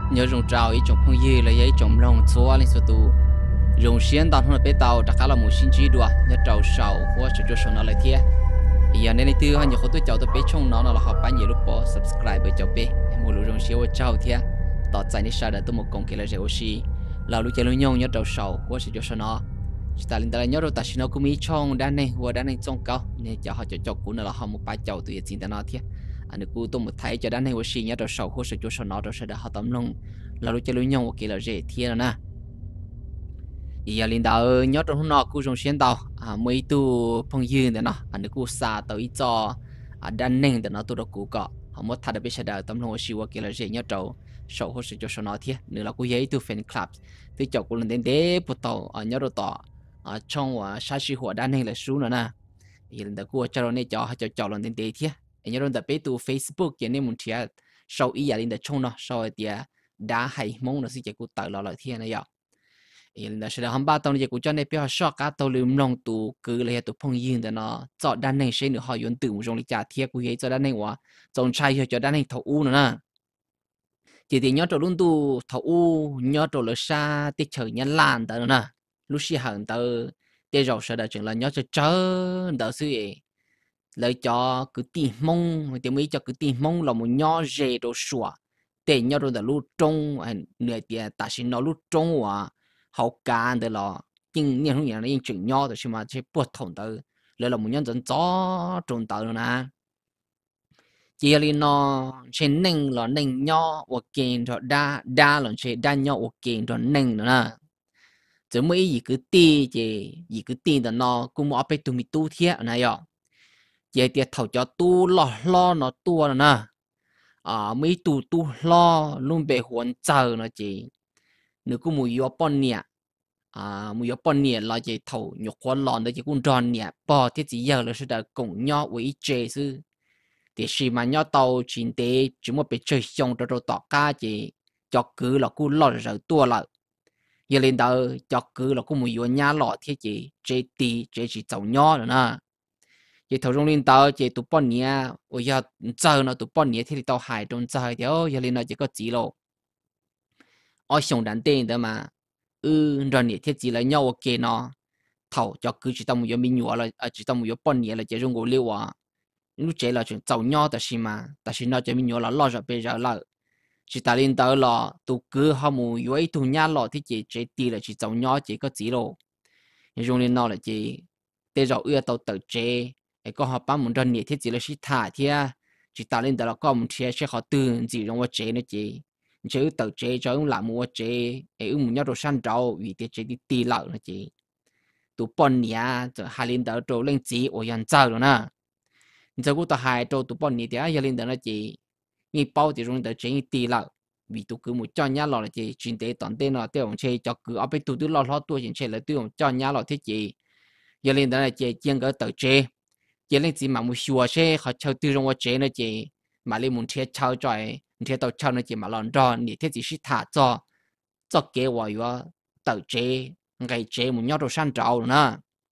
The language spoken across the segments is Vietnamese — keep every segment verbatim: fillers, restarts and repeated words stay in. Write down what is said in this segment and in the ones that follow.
nhớ rồng trào ý chồng phong dư là ý chồng lòng chúa lên số tu rồng xiên đàn hôm bé tàu đã khá là một xin chỉ đùa nhớ trào sầu của sự cho số nó lại thiệt giờ nên từ hai nhiều khối tôi chào tôi bé trong nó là họ bán nhiều lúc bỏ subscribe với cháu bé một lúc rồng xiên chào thiệt tỏ tại ní sao đã tôi một công kỳ là dễ oxy là lúc chơi lúc nhông nhớ trào sầu của sự cho số nó ta linh ta nhớ rồi ta xin nó cũng mi trong đan này hoặc đan này trong cao nên cho họ cho cho cũng là họ một bài chào từ chính ta nó thiệt anh được tôi một thấy cho đan này oxy nhớ trào sầu của sự cho số nó rồi sẽ đã họ tấm lòng là lúc chơi lúc nhông kỳ là dễ thiệt nè giờ linh đạo nhớ trong hôm nọ cô trong xuyên tàu à mấy tu phong dư để nó anh được cô xa tới ít cho à đan nền để nó tôi được cô cọ họ mất thay được biết sẽ đợi tấm lòng oxy hoặc kỳ là dễ nhớ trâu sầu của sự cho số nó thiệt nữa là cô giấy tu fan club thì cho cô lên đến để bắt đầu ở nhớ rồi tỏ ở trong và sa sĩ hoạt đan này là số nữa nè thì là cô cho nó này cho cho cho lần đến đây thế anh nhớ rồi tập bé tu Facebook cái này muốn chia sau ý là lên để trong nó sau thì đã hay mong nó sẽ chỉ cô tự lo lại thế này vậy thì là sẽ là hôm ba tao này cô cho này bé họ short cả tao lưu lòng tu cứ là tu phong yên để nó chọn đan này sẽ nữa họ yến từ một trong lịch trả thiệt cô ấy cho đan này quá trong trai cho đan này thầu u nữa nè chỉ thì nhớ trò luôn tu thầu u nhớ trò lỡ xa tiết trời nhắn lan tao nữa nè lúc xí hẳn tao để rồi sẽ đã chừng là nhớ cho chớ đỡ sự ấy lời cho cứ tìm mong thì mới cho cứ tìm mong là một nhớ dễ đồ sủa để nhớ rồi là lúc trong nửa tiền ta xin nó lúc trong và hậu can de là nhưng nhưng không nhận là những chuyện nhỏ thôi mà chỉ bớt thòng tới lại là một nhân dân gió trốn tới nè chỉ là nó trên nền là nền nhỏ hoặc kiện rồi đa đa là trên đa nhỏ hoặc kiện rồi nền nữa nè chỉ mấy gì cứ ti chỉ gì cứ ti là nó cũng muốn phải tụi mình tu thiệt này ạ chỉ tiệt thầu cho tu lo lo nó tu nè à mấy tu tu lo luôn bị huấn chờ nó chỉ nếu cũng muốn vô bọn nhẹ à muốn vô bọn nhẹ là chỉ thầu nhục quan lòn đấy chỉ cũng tròn nhẹ bỏ thì chỉ giờ là sẽ đã cùng nhau với chế sư thì khi mà nhau tàu chính tế chỉ một bị chơi xong cho rồi tỏ ca chỉ cho cứ là cũng lo rồi tua lại giờ lên đó cho cứ là cũng muốn vô nhà lọ thì chỉ chế tì chế chỉ giàu nhau nữa nè chỉ thầu trong lên tàu chỉ tụ bọn nhẹ ôi giờ chờ nó tụ bọn nhẹ thì tàu hải trong chờ thì ôi giờ lên nó chỉ có chỉ lộ ở xong đàn tên đó mà ừ rồi nè thiết chỉ là nhau ok nó thầu cho cứ chỉ tao một mình nhua là chỉ tao một bọn nhẹ là chỉ dùng gỗ liu à lúc chế là chuyện giàu nhau ta xí mà ta xí nó chỉ mình nhua là lo rồi bây giờ là chỉ ta lên tới là tụ cứ họ mua yếu tụ nhà lọ thì chỉ chế ti là chỉ giàu nhau chỉ có chỉ lộ dùng lên nó là chỉ để rồi ưa tao tự chế cái có họ bán một rồi nè thiết chỉ là chỉ thả thì chỉ ta lên tới là có một chế sẽ họ tự chỉ dùng cái chế nó chỉ chứ tự chế cho ông làm mua chế ấy ông muốn nhau đồ san trâu vì thế chế đi tì lợn là chị tụ bọn nhà cho hai linh đỡ trâu lên chỉ ở yên châu rồi nè giờ cũng tao hai trâu tụ bọn nhà thì hai linh đỡ là chị như bao thì dùng đỡ chế như tì lợn vì tụ cứ một cho nhà lọ là chị chuyên tế toàn tên là tiêu ông chế cho cứ ở bên tụ tụ lo lo tuổi chuyện chế là tiêu ông cho nhà lọ thế chị giờ linh đỡ là chị chiên cái tự chế chị lên chỉ mà một xùa chế họ chơi tiêu trong chế nữa chị mà lên muốn chế chơi trời thế tao cho nó chỉ mà lon tròn thì thế chỉ是thả cho cho kế hoạch và tự chế ngày chế một nhau đồ san trâu nữa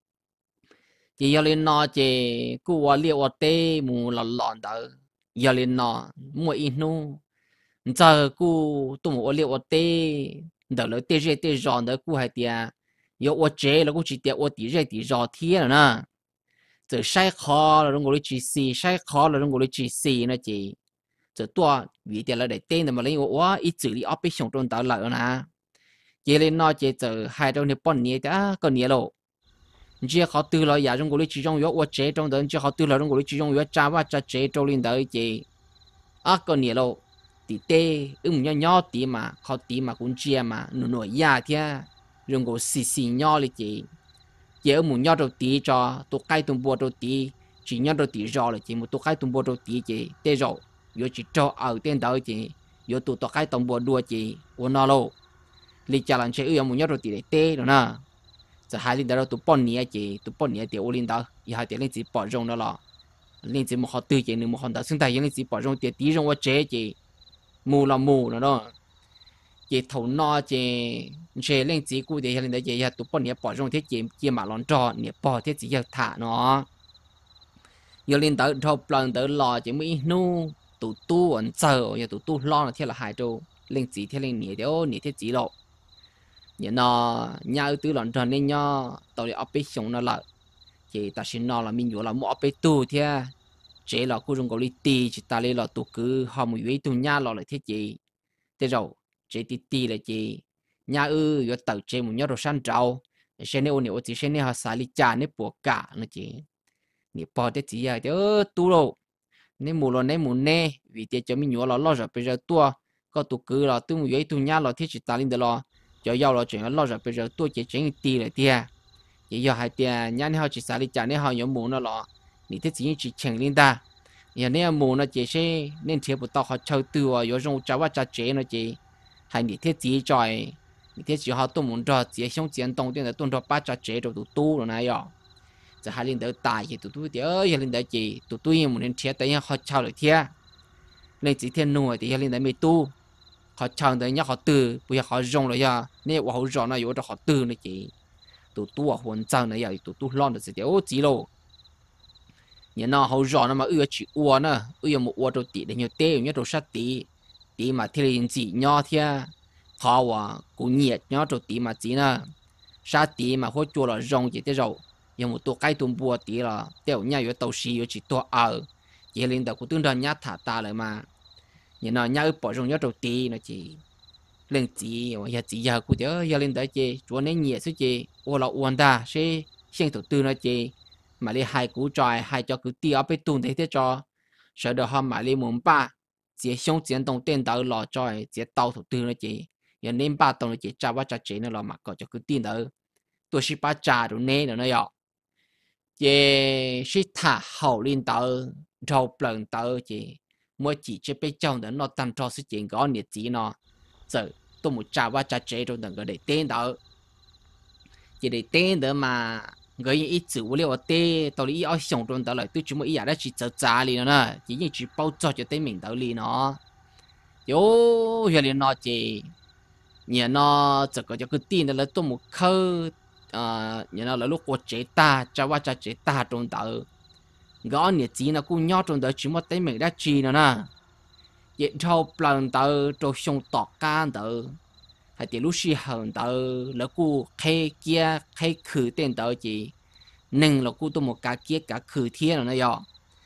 chỉ giờ lên nó chỉ cứ qua liệu qua tê mù lon lon đó giờ lên nó mua ít nu giờ cứ tụi mua liệu qua tê đó là tê rê tê giòn đó cứ hay tiệt giờ qua chế là cứ chỉ tiệt qua tí rê tí giò thiệt rồi nè giờ sai khó là đúng rồi chỉ xì sai khó là đúng rồi chỉ xì nó chỉ giờ tua vì tiền là để tên mà lấy quá ít xử lý áp bị xong trong tàu lợi nè chỉ lên nó chỉ giờ hai trong này bọn nhẹ đã còn nhẹ lộ chỉ họ từ là giả trong cái chỉ trong yếu quá chế trong đó chỉ họ từ là trong cái chỉ trong yếu cha và cha chế trong lên tới chỉ à còn nhẹ lộ thì tê ứng nhau nhau tí mà họ tí mà cũng chia mà nổi nổi ya thế dùng cái xì xì nhau là chỉ chỉ ở một nhau đầu tí cho tôi cái tung bùa đầu tí chỉ nhau đầu tí rồi là chỉ một tôi cái tung bùa đầu tí chỉ tê rồi yo chỉ cho ở tên đó chị yo tụ tập cái tổng bộ đua chị của nó luôn lý cha làm chơi ở một nhát rồi tỷ lệ tê rồi nè giờ hai linh đó tụ bọn nhẹ chị tụ bọn nhẹ tiểu linh đó giờ hai tiểu linh chỉ bỏ rong đó là linh chỉ một họ tư chị nên một họ đó sinh態linh chỉ bỏ rong tiểu tí rong qua chế chị mù là mù nữa đó chị thầu no chị chế linh chỉ cụ thể linh đó chị tụ bọn nhẹ bỏ rong thế chị chị mà lon trò nhẹ bỏ thế chị giờ thả nó giờ linh đó thầu lần đó lò chị mới nu tụ tu ẩn chờ giờ tụ tu lo là thiết là hai trâu lên chỉ theo lên nhẹ đéo nhẹ theo chỉ lộ nhẹ nó nhà ở tứ lọn tròn lên nhau tao đi ấp bê xong nó lại chỉ ta xin nó là mình nhớ là mua ấp bê tu thế chế là cô dùng gọi tì chỉ ta lấy là tụ cứ họ một vị tu nhà là lại thế gì thế rồi chế tì tì là gì nhà ư yo tàu chế một nhau rồi sang trâu xe này ôn này chỉ xe này họ xài li cha này buộc cả nó chỉ nè bỏ thế chỉ à thế tu rồi nè mù lo nè mù nè vì thế cho mình nhớ là lo rồi bây giờ tua có tụ cứ là tu một vị tu nhà là thế chỉ ta lên được lo cho giàu là chuyện lo rồi bây giờ tua chỉ chính tì là thế chỉ giờ hai tiền nhà này họ chỉ xài li cha này họ nhớ mù nó lo nè thế chỉ chỉ chèn lên ta nhà này mù nó chỉ xe nên thiệp một tao họ chơi từ à có dùng cháu và cha chế nó chỉ hay nè thế chỉ trời thế chỉ họ tôi muốn cho chỉ xong chiến động tiền là tôi cho ba cha chế rồi tụi tu rồi này à giờ hai linh đỡ tài thì tụi tu thì ơi hai linh đỡ chỉ tụi tu nhưng muốn nên thiệt tới họ chào được thiệt lên chỉ thiên nuôi thì hai linh đỡ mới tu họ chào tới nhá họ từ bây giờ họ dùng rồi ya nên họ dùng nó yếu cho họ từ này chỉ tụi tu họ hồn trăng này ya tụi tu lo được sẽ ô chỉ lô nhà nó họ dùng nó mà ưa chỉ uo nữa ưa một uo đầu tỉ để nhiều tê nhiều đầu sát tỉ tỉ mà thiên linh chỉ nhỏ thiệt họ à cũng nhiệt nhớ cho tí mà chỉ nè sa tí mà hỗ trợ là rong chỉ thế rồi nhưng một tổ cái tôm bùa tí là tiểu nhà ở tàu xì ở chỉ tổ ở chỉ lên đầu cũng tương đương nhát thả ta lại mà nhưng nó nhà ở bỏ rong nhớ cho tí nó chỉ lên chỉ mà giờ chỉ giờ cũng nhớ giờ lên đấy chỉ chúa nên nhiệt số chỉ ô là uốn ta sẽ xem tổ tư nó chỉ mà đi hai cú tròi hai cho cứ tí ở bên tuần thế thế cho sợ được họ mà đi muốn ba chỉ xong chiến động tên đầu lò tròi chỉ tàu tổ tư nó chỉ giờ nên ba tông chỉ trả vào trả chế nó là mặc có cho cứ tin đó tôi sẽ ba trả rồi nè nó nói về sẽ thả hậu lên tàu rau pleng tàu chỉ mỗi chỉ chỉ biết trong đó nó tăng cho sự kiện có nhiệt chỉ nó giờ tôi muốn trả vào trả chế rồi đừng có để tên đó chỉ để tên đó mà người ít chịu liệu tê tao lý ở sống trong đó lại tôi chỉ muốn ý là chỉ trả trả liền nó chỉ như chỉ bao cho cho tên mình đó liền nó yo giờ liền nó chỉ nhà nó chỉ có cho cái tin là tôi một khâu à nhà nó là lúc của chế ta cho qua cho chế ta trong đó gõ nhiệt chỉ nó cũng nhỏ trong đó chỉ một tay mình đã chi nữa nè hiện sau lần đó cho xong tọt can đó hay thì lúc xí hờn đó là cô khai kia khai khử tên đó chỉ nên là cô tôi một cái kia cả khử thiên rồi nó yo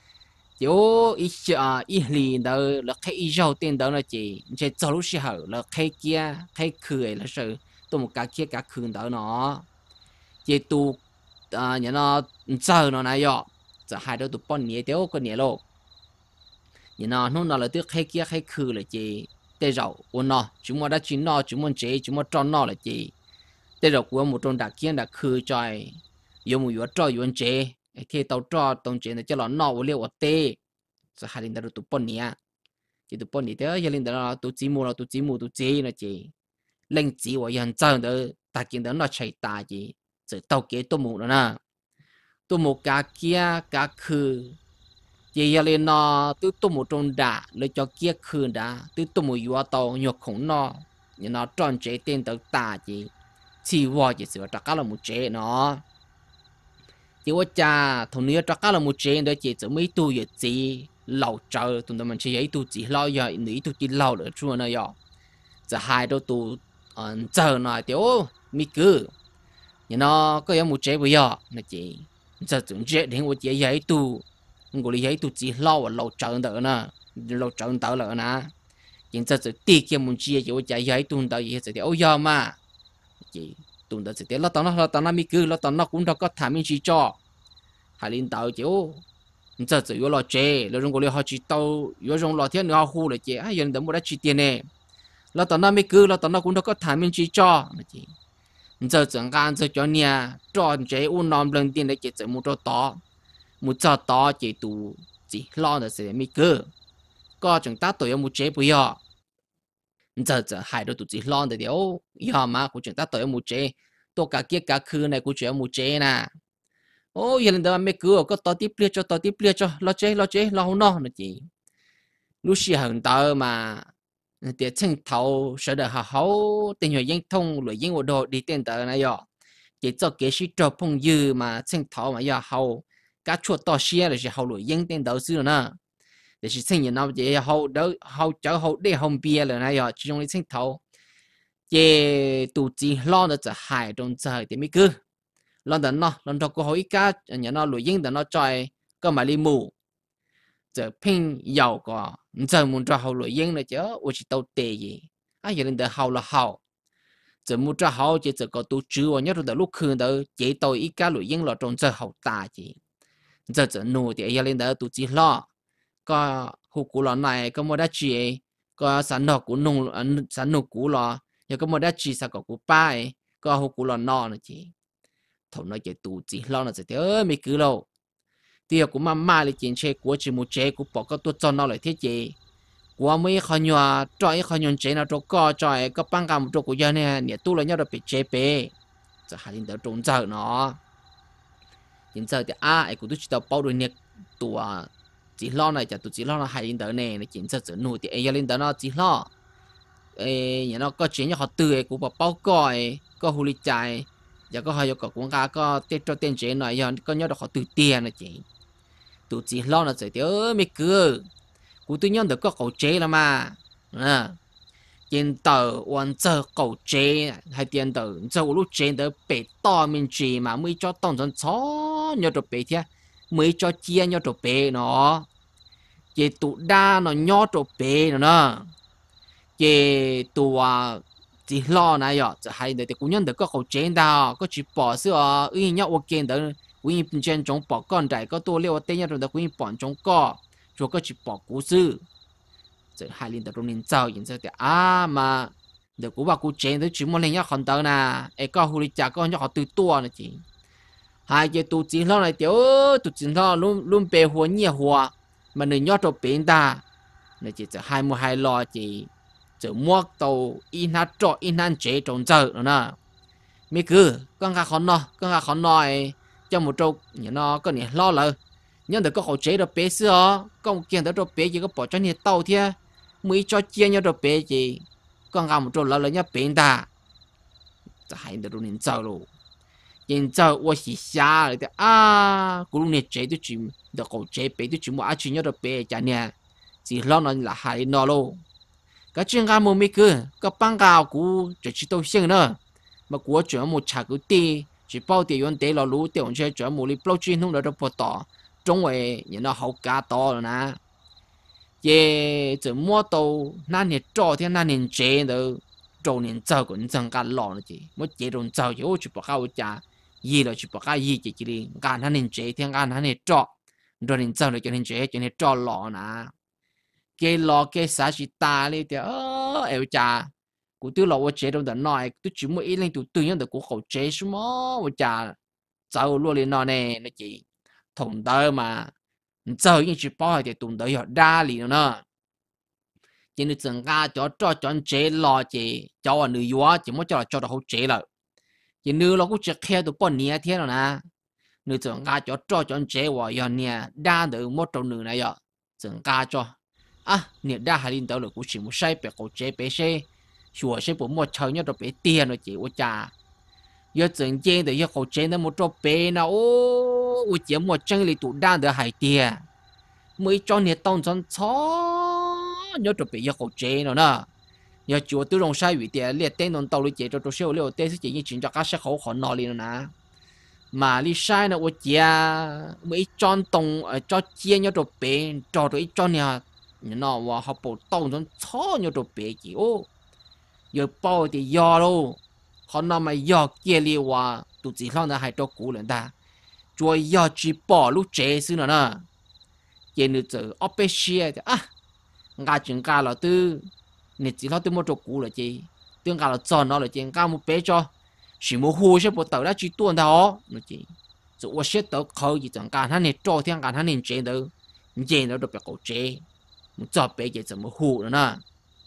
chỗ ít à ít lì đó là khai ít rau tiền đó là chỉ chỉ cho lúc xưa là khai kia khai khơi là sự tôi một cái kia cả khơi đó nó chỉ tu à nhà nó chờ nó này yo giờ hai đứa tụi bọn nhẹ đéo con nhẹ lô nhà nó nó là tiếc khai kia khai khơi là chỉ tê rau ôn nó chúng mà đã chín nó chúng mình chế chúng mà tròn nó là chỉ tê rau của một trong đặc kia là khơi trời dùng một vật trời dùng chế khi tàu trò tàu chế nó cho nó nọ liệu ở tê giờ hai linh đạo tụ bọn nhỉ chỉ tụ bọn nhỉ thế giờ linh đạo tụ chỉ mua là tụ chỉ mua tụ chế nó chỉ linh chỉ và hiện chân đó ta kiến đó nó chạy ta chỉ giờ tàu kế tụ mua nữa tụ mua cá kia cá khử chỉ giờ linh nó tụ tụ mua trong đá lấy cho kia khử đá tụ tụ mua yếu tàu nhọc khổng nó nhưng nó tròn chế tên tàu ta chỉ chỉ vào chỉ sửa tất cả là một chế nó chỉ có cha thằng này chắc là một chuyện đó chỉ chỉ mấy tu vậy chỉ lâu chờ tụi mình chỉ ấy tu chỉ lâu giờ nghĩ tu chỉ lâu nữa chua nó giờ giờ hai đứa tu chờ nói tiểu mi cứ nhưng nó có một chuyện bây giờ nó chỉ giờ chúng chuyện đến một chuyện ấy tu người ấy tu chỉ lâu lâu chờ đỡ nè lâu chờ đỡ nữa nè nhưng giờ chỉ tiết kiệm một chuyện chỉ có chuyện ấy tu đỡ gì thì ôi giờ mà chỉ tụi nó sẽ tiếc lo tao nó lo tao nó mi cứ lo tao nó cũng đâu có thảm mình chỉ cho hai linh đạo chứ giờ chỉ có lo chế lo trong cái họ chỉ tao có trong lo thiên họ hu là chế ai giờ đừng mua đã chi tiền nè lo tao nó mi cứ lo tao nó cũng đâu có thảm mình chỉ cho giờ chẳng gan giờ cho nhà tròn chế uốn nón lần tiền để chế chỉ mua cho to mua cho to chế tụ chỉ lo là sẽ mi cứ có chẳng ta tuổi mua chế bây giờ giờ giờ hai đứa tụi chỉ lo để điều giờ mà cũng chúng ta tới một chế tôi cả kia cả khứ này cũng chỉ một chế nè ôi giờ lần đầu mấy cứ có to tiếp liệt cho to tiếp liệt cho lo chế lo chế lo không nó nữa chị lúc xưa hàng tờ mà tiệt chân thầu sợ được hào hậu tình hình dân thông rồi dân ô đồ đi tên tờ này giờ chỉ cho cái sĩ trò phong dư mà chân thầu mà giờ hậu cá chuột to xia là chỉ hậu rồi dân tên tờ xưa nè để chỉ sinh nó chỉ hậu đỡ hậu chở hậu để hồng bia là này rồi chỉ trong đi sinh thầu chế tụ chỉ lo nóจะหายตรงใจแต่ไม่คือลองแต่เนาะลองทอกก็หอยก้าอย่างเนาะหลุยยิ่งแต่เนาะจอยก็มาลีมูจะเพ่งยาวก็จะมุนจะเขาหลุยยิ่งเลยเจ้าว่าจะตัวเตยอ่ะอย่างนั้นเดี๋ยวเขาละเขาจะมุนจะเขาจะจะก็ตัวจื้อว่าเนี่ยเราเดี๋ยวลูกคืนเดี๋ยวเจ้าตัวอีก้าหลุยยิ่งเราตรงจะเขาตายจีจะจะหนูเดี๋ยวอย่างนั้นเดี๋ยวตัวจีล้อก็หูกูหล่อไหนก็ไม่ได้จีก็สันดอกกูนุ่งสันหนูกูหล่อgiờ có một đứa chị sao có cụ ba ấy có hộp cụ lon no nữa chị thằng nó chỉ tụ chị lo nó sẽ thế mấy cứ lâu thì cũng mà mà lại chuyện chơi của chị một chơi của bỏ cái tôi cho nó lại thế chị của mấy con nhỏ trọi con nhỏ chơi nó trâu co trọi có băng cầm trâu của dân nè nè tu là nhau được bị chơi bể giờ hai đứa trốn giờ nó hiện giờ thì à ai cũng tôi chỉ tao bao đôi nè tụ chị lo này chả tụ chị lo là hai đứa này là chuyện giờ giờ nuôi thì ai giờ lên đó nó chị lo ê nhà nó có chuyện như họ tươi của bà bao còi có hồ ly chạy giờ có hai có cũng cả có tết cho tiền chế này giờ có nhớ được họ từ tiền này chị tụi chị lo là sẽ nhớ mấy cứ của tôi nhớ được có khẩu chế là mà à tiền tờ hoàn giờ khẩu chế hay tiền tờ giờ lúc chế tờ bể to mình chỉ mà mới cho tổng dân chó nhớ được bể thế mới cho chia nhớ được bể nó chị tụ đa nó nhớ được bể nó cáiตัวจีล้อนะยอจะให้เด็กกูยังเด็กก็เขาเจนดาวก็จีปอสิอ๋ออุ้ยเนี่ยว่าเกณฑ์เด็กกูยังเป็นเจนจงปอก่อนใจก็ตัวเรียกว่าเตี้ยตัวเด็กกูยังปอนจงก็ชัวก็จีปอกูซื้อจะให้ลินเด็กตรงนี้เจ้าอย่างเจ้าแต่อ่ามาเด็กกูว่ากูเจนเด็กจีมันเลยเนี่ยคนเด็กนะไอ้ก็หูลิจ่าก็เนี่ยเขาตื่นตัวนะจีhai cái tụจีล้อnày tiểu tụจีล้อluôn luôn bềหัวเนี่ยหัวมันเลยเนี่ยตัวเป็นตาเนี่ยจีจะให้มัวให้รอจีจะมั่วตัวอินฮัตโจอินฮันเจจงเจอแล้วนะไม่คือก็งาขอนนอก็งาขอนนอยเจ้าหมูโจเนี่ยนอก็เนี่ยล้อเลยnhưng được có hỗ trợ được bé xưa có một kiện được bé gì có bỏ cho nhiệt tàu thế mới cho chia nhau được bé gì con gà một chỗ là lấy nhau bé taจะให้เดี๋ยวนี้เจ้าลูกยังเจ้าว่าสิชาเลยแต่อ่ากูรู้เนี่ยเจ๊ตัวจิมเดี๋ยวเขาเจ๊ไปตัวจิมว่าชิ้นnhau được béจ้ะเนี่ยสิล้อนั่นละหายนอลูcái chuyện gà mua mấy cứ cái băng gạo cũ chỉ chỉ tao xem nữa mà của chuyện một chả cứ tê chỉ bao tiền yon tê là lú tiền chơi chuyện một lịch bao chuyên không được đâu bỏ tỏ trong vậy nhìn nó hậu cá to rồi nè ye chỉ mua tàu nan nhiệt trò thì nan nhiệt chế được trâu nhiệt trâu cũng chẳng cả lọ nữa chị mới chế trâu trâu chứ chỉ bỏ cao chả gì là chỉ bỏ cao gì chỉ chỉ đi cả nan nhiệt chế thì cả nan nhiệt trò rồi nhiệt trâu được cho nhiệt chế cho nhiệt trò lọ nè cái lò cái xã chỉ ta đi thì ơ eo cha cụ tiêu lò của chế đâu đã nói tôi chỉ muốn ít lên tụi tôi nhớ được của khẩu chế số mó của cha cháu luôn lên nó nè nó chỉ thùng tơ mà giờ những chỉ bao thì tụi tớ họ đa liền nữa chỉ nên chẳng ga cho cho chọn chế lò chỉ cho anh nữ quá chỉ muốn cho cho được khẩu chế rồi chỉ nữ nó cũng chỉ khéo tụi bọn nia thế rồi nè nữ chẳng ga cho cho chọn chế và giờ nia đa được một trong nữ này giờ chẳng ga cho à nhiệt đa hai linh tàu là cũng chỉ một sai bể cổ chế bể xe chùa sẽ bốn một chơi nhau rồi bể tiền rồi chị ôi cha giờ整间的要cổ chế nó một chỗ bể nào ô ôi chỉ một chân里tụ đa được hai tiền mới cho nhiệt tông chân chó nhau rồi bể要cổ chế nào nè giờ chùa tôi dùng sai vị tiền liệt tên đồng tàu li chế cho tôi siêu liệt tên sẽ chỉ như chuyện cho các sẽ khẩu khó nọ liền nè mà li sai nó ôi cha mới cho tông cho chia nhau rồi bể cho rồi cho nhà nóว่าเขาปวดต้องจนช้ออยู่ตัวเปียกี่โอ้ยปอที่ยอลูเขานำมายอเกี่ยลีว่าตุจีข้างนั้นให้ตัวกูเลยได้ช่วยยอจีปอลูกเจซึ่งน่ะนะเย็นนึกเจอออฟฟิเชียอ่ะงาจึงกาเราตื้อเนี่ยจีเขาตื้อมาตัวกูเลยจีตื้อกาเราจอนเราเลยจีกามุเป๊ะจ้ะสิมูฮูใช่ปวดเต่าได้จีตัวเท่านี่จีจะว่าเช็ดเต่าเขาจีจังการท่านเนี่ยจ่อที่การท่านเนี่ยเจเด้อเจเด้อตัวแบบกูเจcho bé cái怎么hủ nữa nè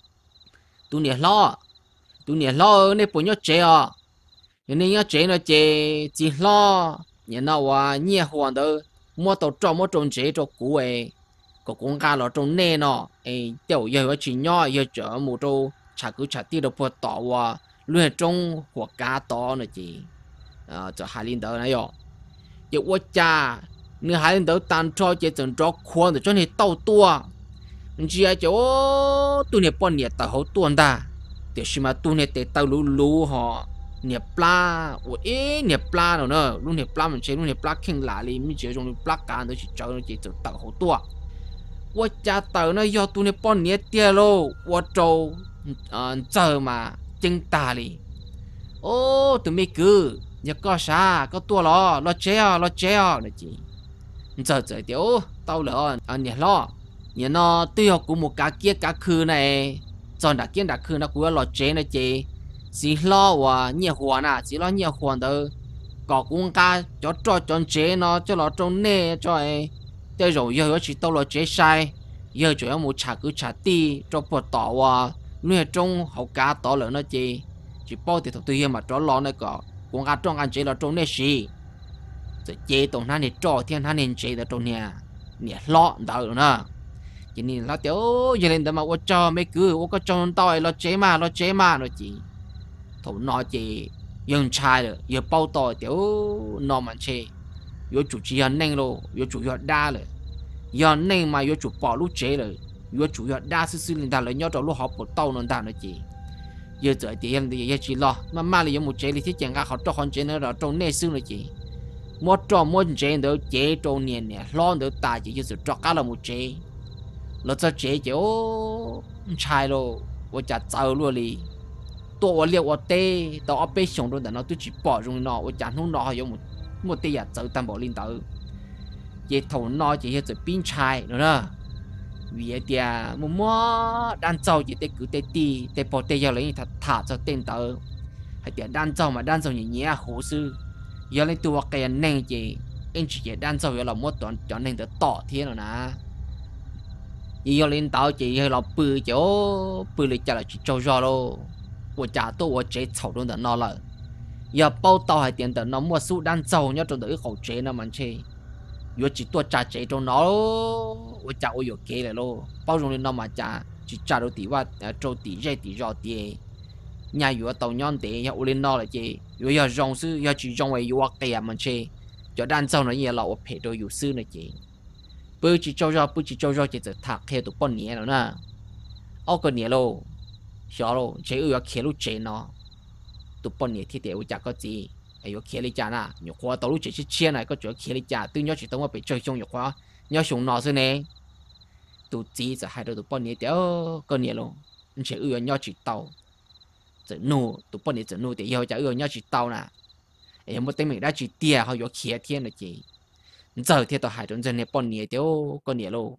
tụi nhẹ lo tụi nhẹ lo nên bố nhớ chế à nên nhớ chế nó chế chỉ lo nhẹ nào à nhẹ hoàn đó mua tàu trò mua trồng chế cho cũ ấy có con gà nó trồng nè nó ấy tiểu giờ ở chỉ nhỏ giờ chở một trâu chả cứ chả tiêu được bớt tỏ và luôn trồng hoặc cá to nữa chị à cho hai linh đó này rồi giờ quá cha nếu hai linh đó tan cho chế chừng cho khoan để cho nên tàu tua chỉ ai chỗ tu nè bọn nè tao hậu tuần ta để xem mà tu nè để tao lú lú họ nè pla ủa ế nè pla nào nữa luôn nè pla mình chơi luôn nè pla kinh lạ đi mình chơi trong nè pla cá nó chỉ chơi nó chỉ từ tao hậu tuần 我家到那要读那半年跌喽，我走，嗯，走嘛，真大哩。哦，都没个，你搞啥？搞多了，老这样，老这样那几，你走走的哦，到了啊，你了，你那对要古木家结家去呢，做哪件哪去那古要老这那几，是老哇，你还呐，是老你还的，搞公家叫做做这呢，叫老种呢，做诶。 แต่เราเยอะchỉ tao là chế sai giờ chủ yếu một chả cứ chả ti cho bột tỏ và nuôi trong hậu cá tỏ lớn nó chỉ chỉ bao thì thực tự mà cho lo này có cũng ăn trong ăn chế là trong này gì rồi chế tổng hắn này cho thiên hắn nên chế là trong nhà nhà lo đỡ nữa cho nên là tiểu giờ lên đó mà tôi cho mấy cứ tôi có cho tao là chế mà là chế mà nó chỉ thủ nó chỉ dùng chai rồi giờ bao tỏi tiểu nó mà chế yo chủ chỉ ăn neng lo yo chủ yo đa rồi yo neng mà yo chủ bỏ lúc chế rồi yo chủ yo đa sư sư linh ta lấy nhau trong lúc học bộ tàu nên ta nói gì giờ giờ thì em thì giờ chỉ lo mà mà là yo một chế thì thiết chẳng cả họ cho con chế nữa rồi trong nê sư là gì một trò một chế nữa chế trong niên nè lo nữa ta chỉ giờ cho cả là một chế là cho chế chứ ô sai rồi tôi chả giàu luôn đi tôi liệu tôi tê tôi ở bên sống rồi để nó tôi chỉ bỏ trong nó tôi chẳng không nó hay một một tí à tự tâm bảo linh tử về thầu nói chỉ hiện sự pin chai nữa nè vì thì một mua đan châu chỉ để cứ để ti để bỏ để giờ lấy thật thả cho tên tử hay thì đan châu mà đan châu nhẹ nhẹ hồ sư giờ lấyตัวcái nền chỉ anh chỉ đan châu giờ là một tuần cho nên được tỏ thiên rồi nè giờ lên tàu chỉ là bự chỗ bự lịch chả là chỉ trâu giò đâu của trả tôi của chế chậu luôn đó nó là giờ bao tàu hay tiền tờ nó mua số đan dầu nhá trong đấy khẩu chế nó mà chế giờ chỉ tua trả chế trong nó tôi trả tôi kế này luôn bao dung lên nó mà trả chỉ trả được tỷ và trâu tỷ dây tỷ rò tiền nhà giờ tàu nhon tiền giờ lên nó là chế giờ giờ rong sư giờ chỉ rong về giờ tiền mà chế cho đan dầu nó nhiều là tôi phải đôi giờ sư này chế bữa chỉ trâu rò bữa chỉ trâu rò chỉ tự thạc theo tụ bao nhiêu nữa nè ô cái nhiều luôn xóa luôn chế ở kia lúc chế nó tụi bọn nhỉ thì để tôi có gì, ai có kia đi trả nè, nhiều khoa tao lúc chỉ chỉ chia này có chỗ kia đi trả, tôi nhớ chỉ tao mà bị chơi chung nhiều khoa, nhớ súng nó rồi nè, tụi chỉ giờ hai đứa tụi bọn nhỉ đéo có nhỉ luôn, anh chỉ ưa nhớ chỉ tao, giờ nô tụi bọn nhỉ giờ nô để yêu chả ưa nhớ chỉ tao nè, ai một tên mình đã chỉ tia họ có kia thiên là gì, giờ thì tao hai đứa giờ này bọn nhỉ đéo có nhỉ luôn,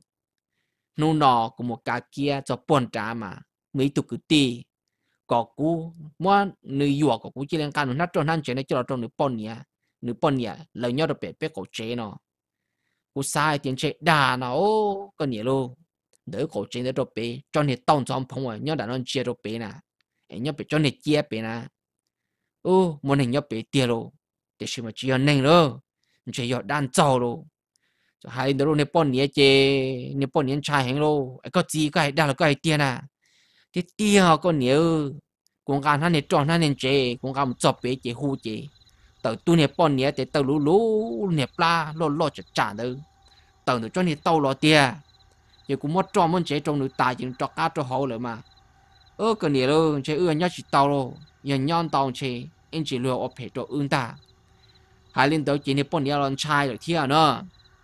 nô nọ của một cá kia cho bọn trả mà, mấy tụi cứ ti có cú mua người yuộc có cú chỉ liên can nó tròn hắn chế này cho trong nửa pon nhỉ nửa pon nhỉ lời nhau được bể bể cổ chế nó cú sai tiền chế đà nó ô cái nhỉ luôn đỡ cổ chế để cho bể cho nên tông trong phong rồi nhau đã nó chia cho bể nè em nhau bể cho nên chia bể nè ô muốn hình nhau bể tiền luôn để xem mà chia nên rồi chế giọt đan trâu luôn cho hai đứa nửa pon nhỉ chế nửa pon nhỉ trai hàng luôn có gì cái đà là cái tiền à thế tia con nhiều cũng gan hắn này tròn hắn nên chế cũng gan chọc bé chế hu chế tàu tu này bọn nhé để tàu lú lú nè pla lo lo chặt chặt đâu tàu nữa cho này tàu lo tia giờ cũng mất tròn muốn chế trong nữ tài chỉ cho cá cho hậu rồi mà ơ cái này đâu chế ưa nhớ chỉ tàu rồi giờ nhon tàu chế anh chỉ lừa ở phải cho ương ta hai lên tàu chỉ này bọn nhé lon chai rồi thia nữa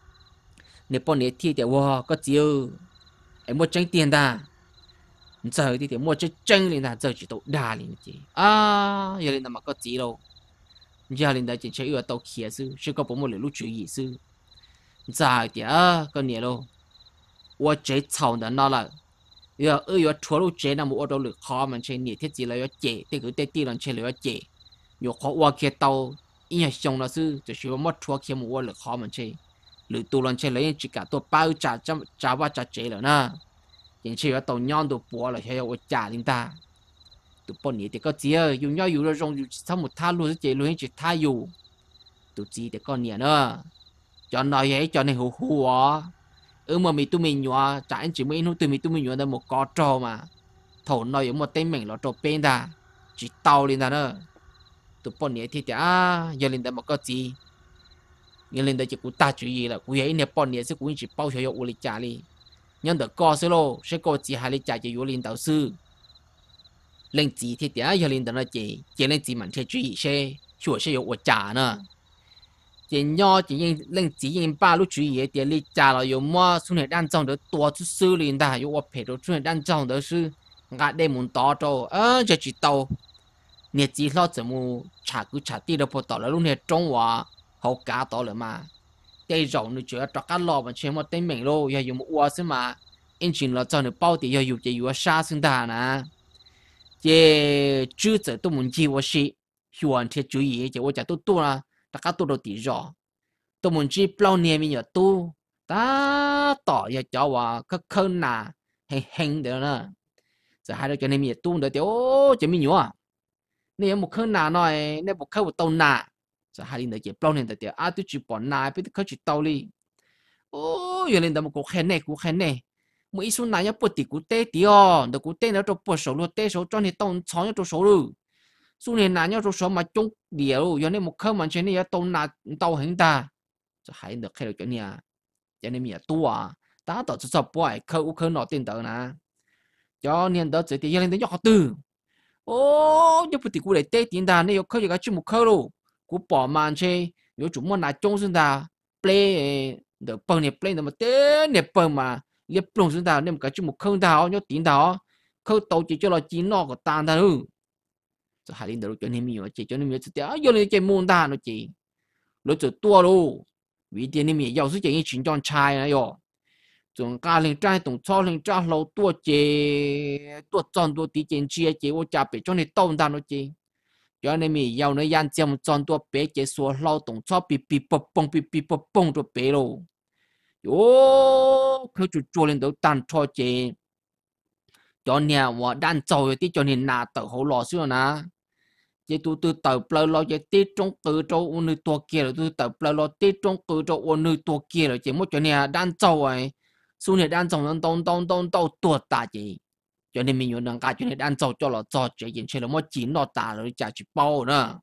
này bọn nhé thia để wow có chiêu em muốn tránh tiền ta giờ thì thì mua chơi chân lên là giờ chỉ tàu đà lên chị à giờ lên là mà có gì đâu giờ lên là chỉ chơi ở tàu kia sư sư có bốn một lúc chú ý sư giờ thì à có nhiều đâu 我这操的那了，要二月初六这那么我都了好嘛，这你天气了要接，这个在地上吃了要接，有好我去到，因为熊老师就是我没初去么我了好嘛这，了多人吃了只个多包炸炸炸哇炸这了呢，人吃要到娘都剥了，还要我家领他，都半年这个节有鸟有了种有他们他路是这路是他有，都知这个年呢，cho nói vậy cho nên hù hù à ừ mà mình tụi mình nhua chả anh chỉ mới nó tụi mình tụi mình nhua là một con trâu mà thầu nói giống một tên mình là trâu bên ta chỉ tàu lên ta nữa tụi bọn này thì à giờ lên ta một cái gì giờ lên ta chỉ cũng ta chú ý là cũng vậy nè bọn này sẽ cũng chỉ bao nhiêu u lịch trả đi nhân được co sẽ lô sẽ có chỉ hai lấy trả cho yếu linh đạo sư lên chỉ thì tiếc yếu linh đạo nó chỉ chỉ lên chỉ mình sẽ chú ý sẽ chùa sẽ有我trả nữa chỉ nhỏ chỉ yên lên chỉ yên ba lúc chú ý tiếc lấy trả là有么出来单张的多出事灵的有我陪着出来单张的是俺得门打着呃就知道你知道怎么查cứ查地都不到了lúc này中华好假到了嘛đây rồi nó chưa cho các lò mà chơi một tên mình luôn, giờ dùng một ua xí mà, anh chỉ là cho nó bao thì giờ dùng chỉ ua sa xứng đà nè, chỉ chưa giờ tôi muốn chi ua xí, hoàn thì chú ý chỉ ua chả tôi tu là, tất cả tôi đều tỉ rõ, tôi muốn chi bao nhiêu mình nhớ tu, ta tỏ giờ choว่าcác khơn nà, hình hình được nè, giờ hai đứa cho nên mình tu được thì ô chỉ mình nhớ à, nếu một khơn nà nói, nếu một khơn một tàu nà giờ hai linh chỉ bao nhiêu tiền tiền à tôi chỉ bỏ nai biếtเขาchỉ tàu đi ô giờ linh một cuộc khen này cuộc khen này mỗi ít số này nhá bớt tỷ cú tê tí哦được cú tê nó cho bớt số luôn tê số cho nên tàu chó nhá cho số rồi số này này nhá cho số mà chung điều giờ nên một khâu mà trên này tàu nà tàu hình ta giờ hai được khen được cái này cho nên mình tu à ta tạo cho sập bỏi khâu khâu nọ tiền tờ nè cho nên đó chỉ tiền giờ linh đến cho họ từ ô giờ bớt tỷ cú để tê tiền ta nên khâu giờ cái chung một khâu rồi cú bỏ màn chơi, nếu chúng muốn là trông xuống ta, play được bằng này play được mà té này bằng mà liệp plong xuống ta, nên cái chung một không tháo nhớ tiếng tháo, không tàu chỉ cho là chỉ nó của ta ta thôi, cho hai linh đầu cho nên mình chỉ cho nên mình chỉ giờ này chơi môn ta nó chỉ, nó chỉ tua luôn, vì thế nên mình yêu sức chỉ chuyện chọn trai này yo, chúng ta lên trai tổng cho lên trai lâu tua chơi, tua chọn tua tí chơi chơi chơi, tôi trả về cho nên tàu ta nó chơi cho nên mình yêu nó yan chăm chọn tua bé chơi số lao động cho bị bị bập bông bị bị bập bông cho bé luôn, ô,เขาจุดโจlên đầu tan cho chơi, cho nênว่าด้านโจที่cho nên là tự hậu lò xíu na, chơi tu tu tự plei lo chơi tí trong tự cho ôn nơi tua kia rồi tu tự plei lo tí trong tự cho ôn nơi tua kia rồi chơi một cho nênด้านโจấy, số nàyด้านโจnó đông đông đông đông tua ta chơi cho nên mình nhận cả cho nên ăn dầu cho là cho chơi hiện chơi là mỗi chín nó tả rồi chả chỉ bao nữa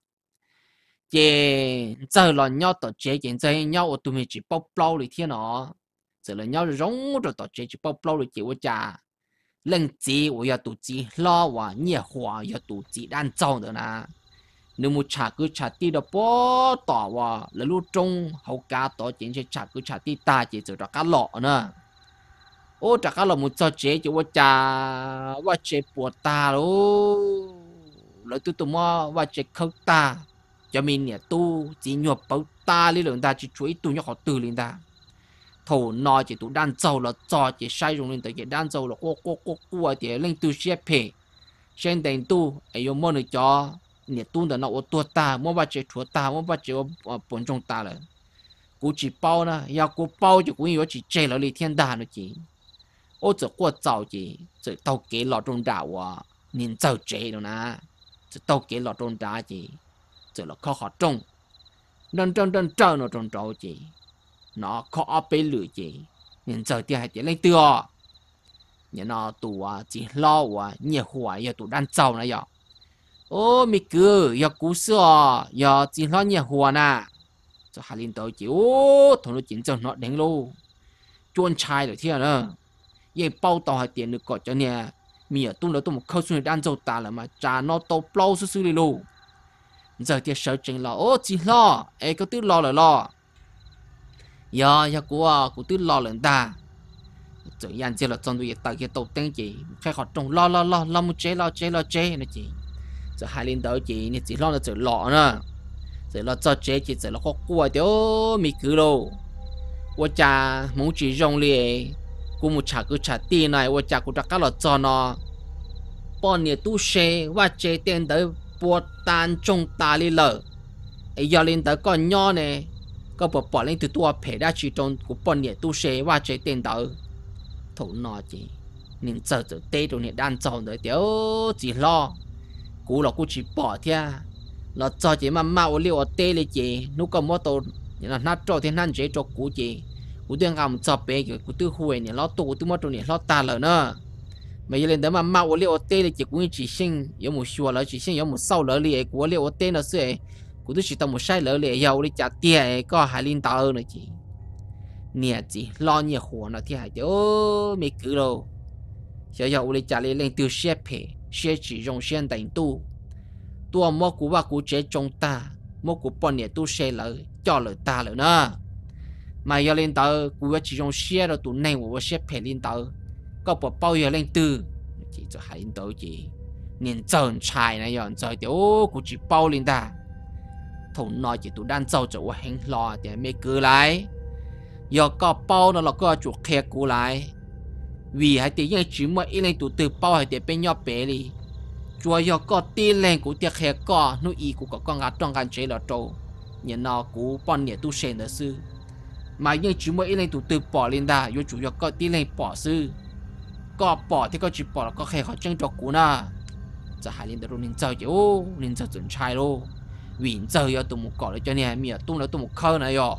chơi giờ là nhau tổ chơi hiện chơi nhau tụi mình chỉ bao bao rồi thiên nó giờ là nhau rong rồi tổ chơi chỉ bao bao rồi chịu chả lần gì我要赌鸡老哇热火要赌鸡ăn dầu nữa nè nếu một chả cứ chả đi đó bó tỏ wa là lúc trong hậu cá tổ chuyện chơi chả cứ chả đi ta chỉ giờ đó cá lọ nữa ô chắc là một trò chơi chứว่าจะว่าchơiปวดตาโอ้แล้วตัวตัวมั่วว่าchơiเข้าตาจะมีเนี่ยตู้จีหยวบเป้าตาเลยหลังตาจะช่วยตู้เนี่ยเขาตื่นเลยตาโถนอจะตู้ด้านเจ้าแล้วจอจะใช้ตรงนี้แต่จะด้านเจ้าแล้วก็ก็ก็กลัวเดี๋ยวเล่นตู้เสียเพย์เช่นเดินตู้ไอ้ยมมั่วในจอเนี่ยตู้แต่เนาะตัวตามั่วว่าchơiถั่วตามั่วว่าchơiปนจงตาเลยกูจีเป้านะอยากกูเป้าจะกูอยู่จีเจแล้วเลยเทียนดานะจีô giờ qua giàu gì giờ tàu kế lọ trong đảo à nhìn giàu chế đâu nè giờ tàu kế lọ trong đảo gì giờ là khó khó trông nên trong trong trâu nó trong trâu gì nó khó bế lửa gì nhìn giờ thì hay tiền lên tưa nhìn nó tụ à chỉ lo à nhiều hoài giờ tụ đang giàu này giờ ô mi cứ giờ cú sữa giờ chỉ lo nhiều hoài nè giờ hai linh tới chỉ ô thằng nó chính giờ nó đánh luôn chuôn chai rồi thế nữa ye bao tàu hay tiền được gọi cho nè mi ở tung đó tung một khâu xuống đan dầu ta là mà trả nó tàu bao sư sư đi luôn giờ thì sợ chừng là ô chỉ lo ai có tự lo là lo giờ giờ của của tự lo lần ta giờ yan chỉ là trong đuôi tàu kia tàu tên chị khai họ trồng lo lo lo lo một chế lo chế lo chế này chị giờ hai linh tới chị nè chỉ lo là giờ lọ nữa giờ lo cho chế chị giờ lo khó qua tiêu mi cứ đâu我家母鸡用哩。กูมุชากูชาตีนายว่าจากกูจะก้าวจอนอปอนเนี่ยตู้เชว่าเจเตียนเดอปวดตานจงตาลีเลยไอยาลินเดอก็ย่อเนี่ยก็ปวดปอดเล่นตัวตัวเพได้ชีจงกูปอนเนี่ยตู้เชว่าเจเตียนเดอถูกนอจีนิ่งเจอเจอเตะตรงเนี่ยด้านจองเดอเดี๋ยวจีรอกูหลอกกูจีปอดเทียเราจอจีมามาว่าเลี้ยวเตะเลยจีนุก็มัวตัวเนี่ยนัดโจที่นั่นเจโจกูจีกูเดินเอาจับไปกูตื้อหวยเนี่ยล้อตัวกูตื้อมาตรงเนี่ยล้อตาเลยเนอะไม่ยันเดินมามาว่าเลี้ยวเต้เลยจีกูยังจีซิง有冇ชัวร์เลยจีซิง有冇เศร้าเลยเลยกูเลี้ยวเต้น่ะสิกูตื้อสิต้อง冇ใช่เลยเลยยาวเลยจัดเตี้ยก็หาลินตาเออเลยจี nè chỉ lo nhẹ hồ nó thì hay ô mấy cứ đâu giờ giờ uli trả lên từ xe phe xe chỉ dùng xe đánh tu tua mua cú và cú chế trong ta mua cú bọn nhẹ tu xe lỡ cho lỡ ta lỡ nữa mà giờ lên tờ cú chỉ dùng xe rồi tụ này của xe phe lên tờ có bỏ bao giờ lên từ chỉ cho hai lên tờ chỉ nên chân trái này giờ giờ thì ô cú chỉ bao lên ta thùng nói chỉ tụ đang giàu cho hành lo thì mấy cứ lại giờ có bao nó là có chuột khe cú lại vì hai tiếng chỉ mà ít lên tụ từ bao hai tiếng bên nhau bé đi chúa giờ có tiền lên của tiếng khe có nuôi ý của con gà trong gan chế là trâu nhìn nó của bọn nhẹ tu sen nữa sư mà nhưng chỉ mà ít lên tụ từ bỏ lên đã giờ chủ giờ có tiền lên bỏ sư có bỏ thì có chỉ bỏ là có khe họ chân cho cú na giờ hai lên đó nên chơi chứ ô nên chơi chuẩn trai luôn vì chơi giờ tụi một cỏ lại cho nên mi tung là tụi một khơi này rồi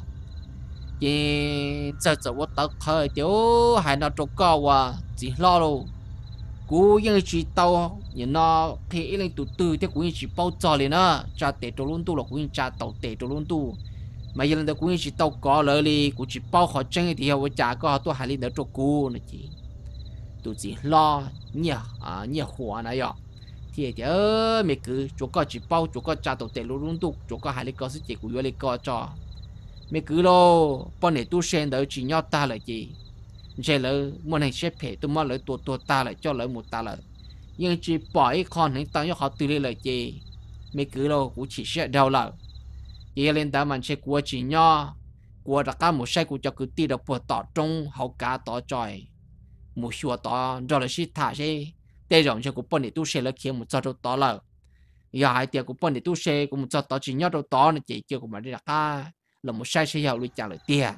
ye giờ giờ tôi tao khơi tiểu hai nó trâu cao à chỉ lo luôn cúยังchỉ tao nhìn nó thì lên từ từ thì cú chỉ bao giờ liền á cha tệ trâu luôn tu là cú cha tàu tệ trâu luôn tu mà giờ lên cú chỉ tao có lời đi cú chỉ bao họ chân thì họ trả có họ tôi hai lên đó trâu cú này chỉ tôi chỉ lo nhiều à nhiều hoa này rồi thì thì ơ mấy cứ chỗ có chỉ bao chỗ có cha tàu tệ luôn luôn tu chỗ có hai lên có sự chỉ cú vô lên có cho mấy cứ lo bọn này tu sen đó chỉ nhau ta là gì giờ lỡ muốn hành xếp hệ tôi muốn lỡ tua tua ta lại cho lỡ một ta lỡ nhưng chỉ bỏ cái con hành tao cho họ từ đây là gì mấy cứ lo cũng chỉ sẽ đau lỡ giờ lên ta mình sẽ qua chỉ nhau qua đặt cả một sai của cho cứ ti được bỏ tỏ trong hậu cá tỏ tròi một xua tỏ rồi là xịt thả xe đây rồi cho của bọn này tu sen là khiến một cho đâu tỏ lỡ giờ hai tiệc của bọn này tu sen cũng một cho tỏ chỉ nhau đâu tỏ nó chỉ chưa của mình đi đặt cả là một sai sẽ giàu lui trả lời tiền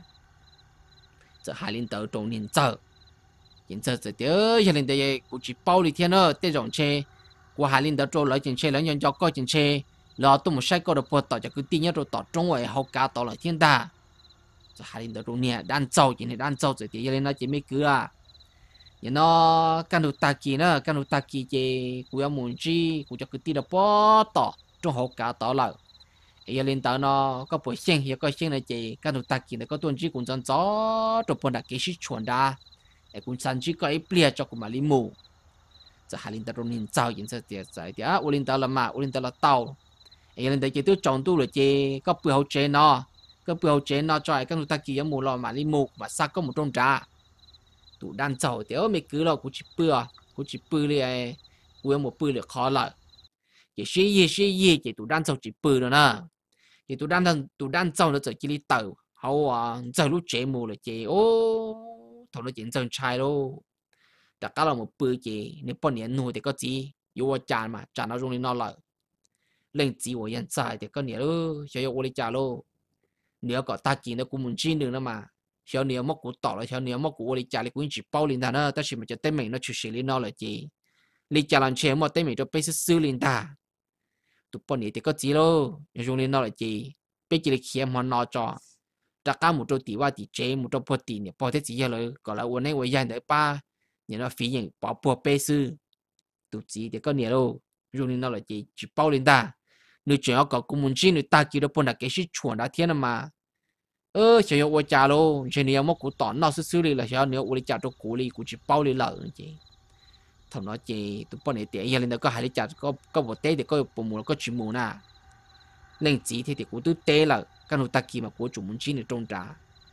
giờ hai linh tờ trong niên giờ hiện giờ giờ tới giờ linh tờ cũng chỉ bao đi thiên nữa tới rộng xe của hai linh tờ trong lấy chuyện xe lấy nhân cho coi chuyện xe lo tôi một sai coi được bớt tỏ cho cứ tin nhớ rồi tỏ trong ngoài hậu cả tỏ lại thiên ta giờ hai linh tờ trong niên đan giàu chuyện này đan giàu giờ thì giờ linh nó chỉ mấy cứ à giờ nó căn đồ ta kỳ nữa căn đồ ta kỳ chỉ của em muốn chi của cho cứ tin được bớt tỏ trong hậu cả tỏ lại giờ lên tàu nó có buổi sáng hiện có sáng này chị các đồ tạc này có tuần chỉ cũng chọn gió trong bọn đặc cái sự chuẩn đa để cũng sản chỉ có ít bia cho cũng mà đi mù giờ hai lên tàu trong nhìn giàu hiện giờ tiệt giải thì à lên tàu là mà lên tàu là tàu giờ lên tàu chỉ tiêu chọn tu rồi chị có bữa hậu chế nó có bữa hậu chế nó cho các đồ tạc kia mù lò mà đi mù mà sao có một trong trà tụ đan giàu thì mấy cứ lo cũng chỉ bữa cũng chỉ bữa đi cũng một bữa được khó lại chỉ suy gì suy gì chỉ tụ đan giàu chỉ bữa rồi nè thì tụi đang đang tụi đang trâu nó giờ chỉ đi tàu hậu à giờ lúc chế mù là chế ô thằng nó chuyện chân trai đâu tất cả là một bữa chế nếu bao nhiêu nuôi thì có gì yêu chán mà chán nó dùng đi nó lại lên chỉ của hiện tại thì có nhiều đó cho yêu đi trả luôn nếu có ta chỉ nó cũng muốn chín được nữa mà theo nếu mất của tỏ lại theo nếu mất của đi trả thì cũng chỉ bao liền ta nữa ta chỉ mà cho tên mình nó chỉ xử lý nó là gì đi trả làm chế mà tên mình cho bây giờ xử lý ta tụi bọn này thì có gì đâu nhưng dùng lên nó là gì bây giờ khi mà nó cho tất cả một chỗ tỷ qua tỷ chế một chỗ bớt tỷ này bỏ thế gì rồi còn là uốn này uốn dài đấy ba nhưng nó phí những bỏ bỏ bê sư tụi gì thì có nhiều đâu dùng lên nó là gì chỉ bao lên ta nếu chuyện có cũng muốn chi người ta kia đâu bọn là cái sự chuẩn đã thiên mà ơ chỉ có uốn trả luôn chỉ nếu mà cụ tỏ nó xử lý là chỉ nếu uốn trả cho cụ li cụ chỉ bao lên lợ gì thằng nó chỉ tụi bọn này tiền giờ lên đó có hai lý trả có có một té thì có một mùa có chuyện mùa na lên chỉ thì thì cũng tư té là cái nút tắc kia mà của chủ muốn chi này trong trả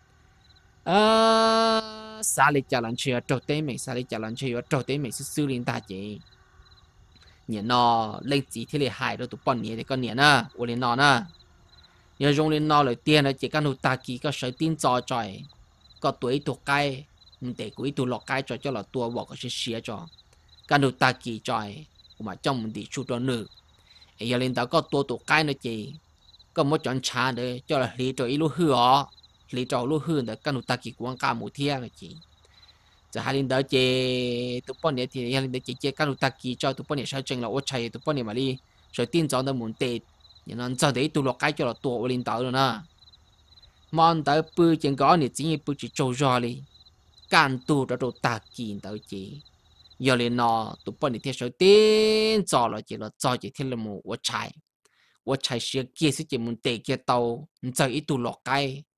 à sao lý trả lần chơi trâu té mình sao lý trả lần chơi trâu té mình xử lý ta chỉ nhìn nó lên chỉ thì là hai đó tụi bọn này thì có nhìn na ở lên nó na giờ dùng lên nóเลยtiền là chỉ cái nút tắc kia có sở tin cho trời có tuổi thuộc cái để cuối tuổi lọt cái cho cho là tua bỏ cái xía cho cái đồ ta kỳ trời mà trong một địa chủ đó nữa giờ lên đó có tua tổ cái nữa chị có một chọn trà để cho là lý cho ít lúc hư lý cho lúc hư để cái đồ ta kỳ quảng cáo một thiên là chị giờ hai lên đó chị tụi bọn này thì hai lên đó chị chị cái đồ ta kỳ cho tụi bọn này sao chừng là ô chạy tụi bọn này mà đi rồi tin cho nó muốn tệ nhưng nó cho đấy tụi lọt cái cho là tua lên đó rồi nè món đó bự chẳng có này chỉ như bự chỉ trâu giò đi can tu đó đồ ta kỳ đó chị giờ lên nó tụi bọn này theo số tiền cho là chỉ là cho chỉ thêm là một quả trái quả trái xưa kia sẽ chỉ muốn tệ kia tàu giờ ít tụ lọt cái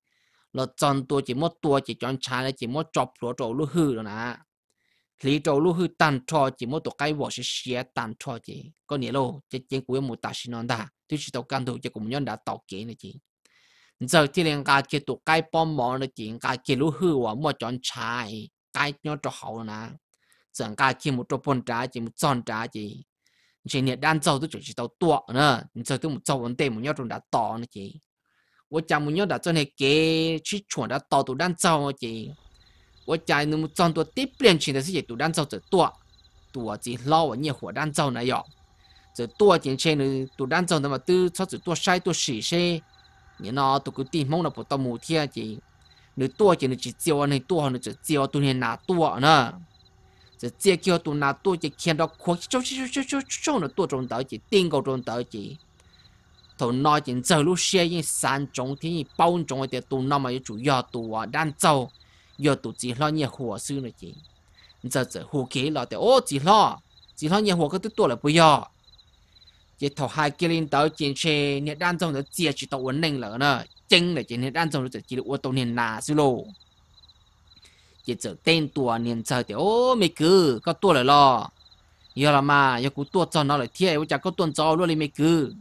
là chọn tua chỉ một tua chỉ chọn trái là chỉ một chọc lúa trâu lúa hư rồi nè lý trâu lúa hư tàn trò chỉ một tổ cái vỏ sẽ xé tàn trò chỉ có nghĩa lô chỉ chỉ của một ta xin non ta tôi chỉ tàu can thủ chỉ cũng nhân đã tàu kế này chỉ giờ thì liền cái cái tổ cái bom mỏ này chỉ cái cái lúa hư và một chọn trái cái nó cho hậu nè giờ cái khi một trâu bồn trái chỉ một chọn trái chỉ chỉ nhiệt đan dầu tôi chỉ tàu tua nữa giờ tôi một dầu vấn đề một nhau trong đã tỏ này chỉ我讲冇有打真係嘅，去傳得到獨單走嘅。我講你冇裝到啲變錢的事情獨單走就多，多只撈我熱火單走那樣，就多件錢你獨單走那麼多，出就多曬多時些，你那獨個地方那不到冇天嘅，你多件你只招你多你就招多你拿多呢，就借叫多拿多就看到擴就就就就就那多種到嘅，定個種到嘅。thầu nói chuyện giờ lúc xe những sản trống thì bao trống thì tụ năm mà chủ yếu tụ đan châu giờ tụ chỉ lo nhiều hồ sư này chị giờ giờ hồ kế là thì ô chỉ lo chỉ lo nhiều hồ cái tụ là bây giờ chỉ thầu hai kia lên tới chuyện xe nhiệt đan châu nó chia chỉ tụ ổn định là nữa chân là chuyện nhiệt đan châu nó chỉ được ô tô nhiệt nà sư lô chỉ giờ tên tụ nhiệt giờ thì ô mấy cứ có tụ là lo giờ là mà giờ cũng tụ cho nó lại thiệt bây giờ có tuần cho luôn đi mấy cứ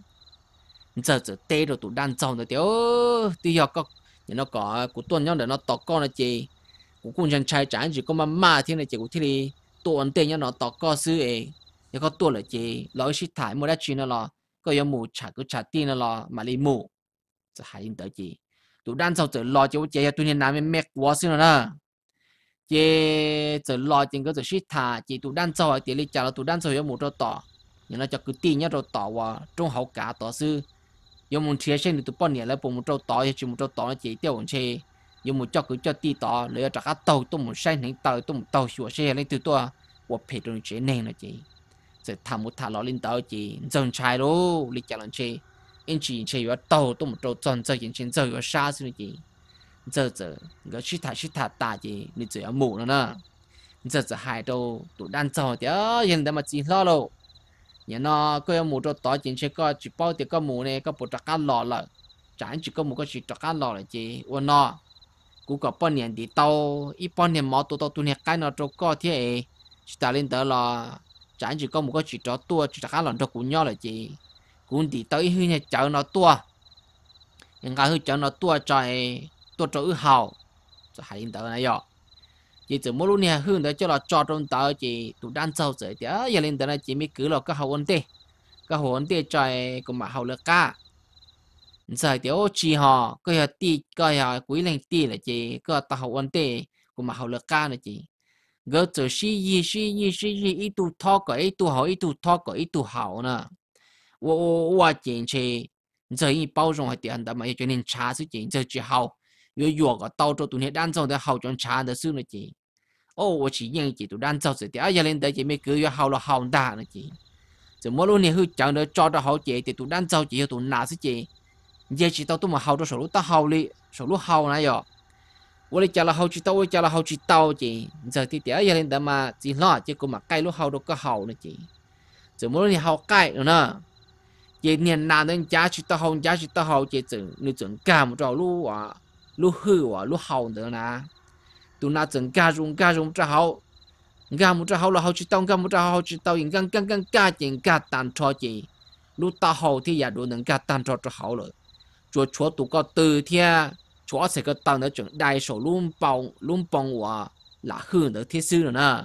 giờ giờ tê rồi tụi đàn trâu rồi tiểu thì giờ có nó có của tuần nhau để nó tọt con là chị của con chân trai trái chỉ có mà ma thế này chị của thế này tuần tê nhau nó tọt con xứ ấy giờ có tuần là chị lối xí thải mua đã chuyện nó là có giờ mù trả cứ trả tiền nó là mà đi mù giờ hay đến tới chị tụi đàn trâu giờ lo cho chị tụi nên làm mẹ quá xứ nữa chị giờ lo chị có giờ xí thải chị tụi đàn trâu thì lấy trả là tụi đàn trâu giờ mù cho tỏ nhưng nó cho cứ tiền nhau rồi tỏ vào trong hậu cả tỏ xứ有冇車先你都半年來幫我做ต่อ全部做ต่อ自己掉車有冇叫佢叫地ต่อ你要大家鬥都冇曬你鬥都冇鬥學些你最多我陪到你車呢啦姐就談冇談落領導姐真係咯你講人車因此車要鬥都冇做真這件事就要殺死你姐這這個去談去談大姐你就要冇了呢這這害到都單走的人哋咪知咯咯nhà nó có một chỗ tỏi chính sẽ có chỉ bao thì có một này có một trạc cá lò là chẳng chỉ có một cái chỉ trạc cá lò là chỉ ôn nó cũng có bao nhiêu thì tàu ít bao nhiêu mỏ tàu tàu tụi này cái nó chỗ có thế chỉ ta lên đó là chẳng chỉ có một cái chỉ trò tua chỉ trạc cá lò cho cũng nhau là chỉ cũng thì tới hơi nhà chợ nó tua những cái hơi chợ nó tua trời tua chỗ ư hào cho hai lên đó này rồi chỉ từ mỗi lúc này hướng tới cho là cho trong tàu chỉ tụ đan sâu rồi thì á giờ lên tới này chỉ mới cứ là cái hậu ổn tê cái hậu ổn tê trời cũng mà hậu lực ca giờ thì ô chỉ họ cái tì cái quý lên tì là chỉ cái tàu hậu ổn tê cũng mà hậu lực ca là chỉ gỡ từ suy gì suy gì suy gì ít tụ thọ cái ít tụ hậu ít tụ thọ cái ít tụ hậu nè ô ô ô chỉ chỉ giờ ít bao dung hay tiền đó mà cho nên trả sự chỉ giờ chỉ hậu有药个到处都那单走的好种茶的是那几，哦，我去验几都单走是的，哎呀，人家这没个月好了好大那几，怎么路你去讲的找到好几的都单走几都哪是几，也知道都么好多手路到好哩，手路好那哟，我哩讲了好几道，我讲了好几道几，这的的哎呀，人家嘛只那结果嘛盖路好多个好那几，怎么路你好盖了呢？也年哪能家去到好家去到好几整，你整干不着路啊。lúc hư à lúc hậu nữa nè tụi nó từng ca rung ca rung cho hậu ca một cho hậu là hậu chỉ tao ca một cho hậu chỉ tao những căng căng căng ca chuyện ca tàn cho chị lúc tao hậu thì giờ đủ能ca tàn cho cho hậu rồi chúa chúa tụi có từ thia chúa sẽ có tao nữa chuẩn đại sổ luôn bông luôn bông và là hư nữa thiết sư rồi nè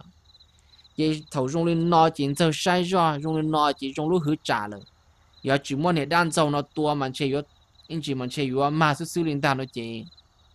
vậy thầu rung lên nói chuyện giờ sai rồi rung lên nói chỉ rung lúc hư trả rồi giờ chỉ muốn để đan dầu nó tua mà chơi yếu anh chỉ muốn chơi yếu mà sư sư lên đan nó chị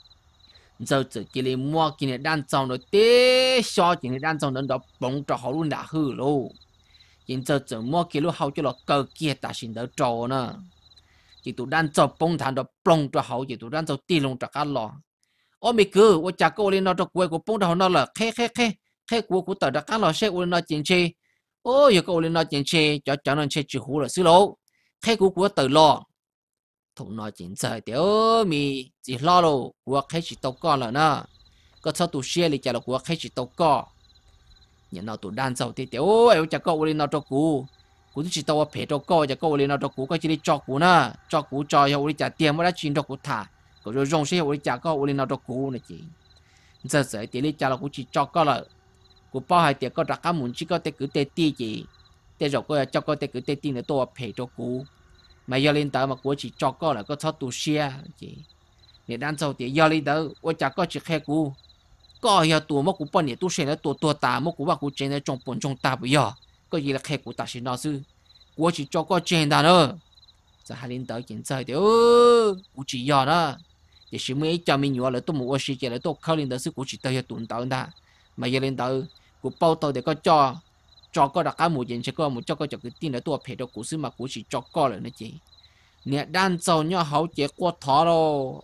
giờ chỉ chỉ lấy mua cái này đan trồng rồi té so cái này đan trồng nó đó bông cho họ luôn đã hư luôn hiện giờ chỉ mua cái lúc hậu cho nó cơ kia ta xin đỡ trâu nữa chỉ tụ đan trồng bông thằng đó bông cho họ chỉ tụ đan trồng tiền luôn cho cá lò ôi mày cứ tôi chả có lên nó cho quay của bông đó nó là khe khe khe khe của của tờ đó cá lò sẽ lên nó chuyện chơi ôi giờ có lên nó chuyện chơi cho cho nó chơi chịu hú là xứ lỗ khe của của tờ lò thùng nói chuyện trời tiểu mi chỉ lo đâu của khách chỉ tàu co là nó có sao tụ xe thì chả là của khách chỉ tàu co nhà nào tụ đan giàu thì tiểu ôi chả có lên nó cho cú cú chỉ tàu phải cho co chả có lên nó cho cú có chỉ đi cho cú na cho cú cho yêu đi trả tiền mới đã chuyển cho cú thả có rồi rong xe ôi cha có ôi nào đó cũ này chị giờ sẽ thì lấy cha là cũng chỉ cho có là cũng bao hai tiệc có đặt cá muốn chỉ có thể cứ tê ti chị tê rồi có cho có thể cứ tê ti nữa tôi phải cho cũ mà giờ lên tới mà của chỉ cho có là có thoát tu xe chị để đan sau thì giờ lên tới ôi cha có chỉ khe cũ có giờ tuổi mà cũng bao nhiêu tu xe là tuổi tuổi ta mà cũng bảo cũng trên là trong bốn trong ta bây giờ có gì là khe cũ ta xin nó sư của chỉ cho có trên ta nữa giờ hai lên tới kiến chơi thì ơ cũng chỉ giờ đó thì chỉ mấy cho mình nhiều là tôi muốn suy nghĩ là tôi không lên tới sức của chỉ tới tuần tới ta mà giờ lên tới của bao tàu để có cho cho có đặc cái một chuyện chỉ có một cho có cho cái tin là tôi phải được của sư mà của chỉ cho có là nó chỉ nè đan châu nhau hậu chế qua thọ rồi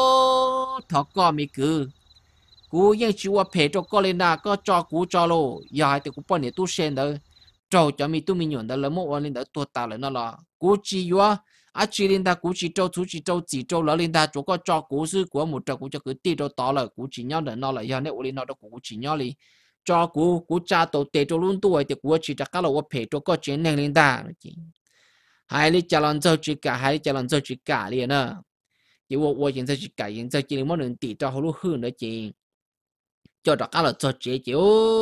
ô thọ có mi cứ cúยังchỉว่าphải cho có lên na có cho cú cho lo giờ thì cú bao nhiêu tu sen đó cho cho mi tu mi nhuận đó là một lên đó tua ta là nó là cú chỉว่าà chỉ lên ta cú chỉ cho chú chỉ cho chỉ cho là lên ta chỗ có cho cú sư của một trò cú cho cứ tiêu cho to là cú chỉ nhau là nó là giờ này lên nó đó cú chỉ nhau đi cho cú cú cha tổ tê cho luôn tuổi thì cú chỉ chắc làว่าphải cho có chuyện này lên ta hai lý cha lần sau chỉ cả hai lý cha lần sau chỉ cả liền nữa chỉว่า我现在只改现在只能么能抵到好多hơn nữa chị cho đó là cho chị chị